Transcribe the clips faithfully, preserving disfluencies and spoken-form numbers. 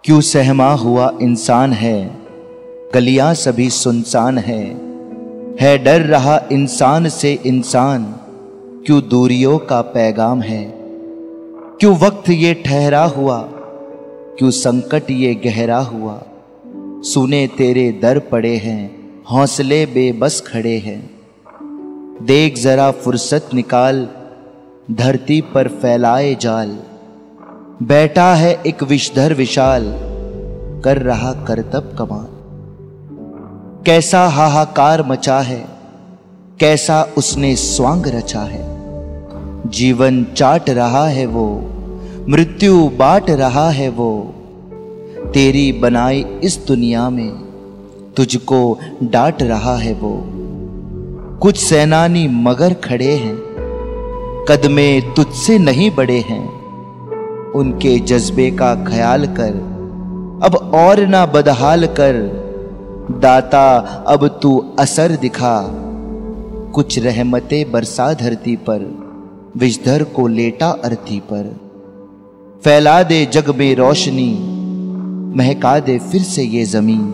क्यों सहमा हुआ इंसान है, गलियां सभी सुनसान है है डर रहा इंसान से इंसान, क्यों दूरियों का पैगाम है। क्यों वक्त ये ठहरा हुआ, क्यों संकट ये गहरा हुआ। सुने तेरे दर पड़े हैं, हौसले बेबस खड़े हैं। देख जरा फुर्सत निकाल, धरती पर फैलाए जाल। बैठा है एक विषधर विशाल, कर रहा करतब कमाल। कैसा हाहाकार मचा है, कैसा उसने स्वांग रचा है। जीवन चाट रहा है वो, मृत्यु बांट रहा है वो। तेरी बनाई इस दुनिया में तुझको डांट रहा है वो। कुछ सेनानी मगर खड़े हैं, कदमे तुझसे नहीं बढ़े हैं। उनके जज्बे का ख्याल कर, अब और ना बदहाल कर। दाता अब तू असर दिखा, कुछ रहमतें बरसा धरती पर। विषधर को लेटा अर्थी पर, फैला दे जग में रोशनी। महका दे फिर से ये जमीन,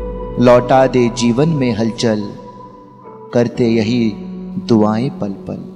लौटा दे जीवन में हलचल। करते यही दुआएं पल पल।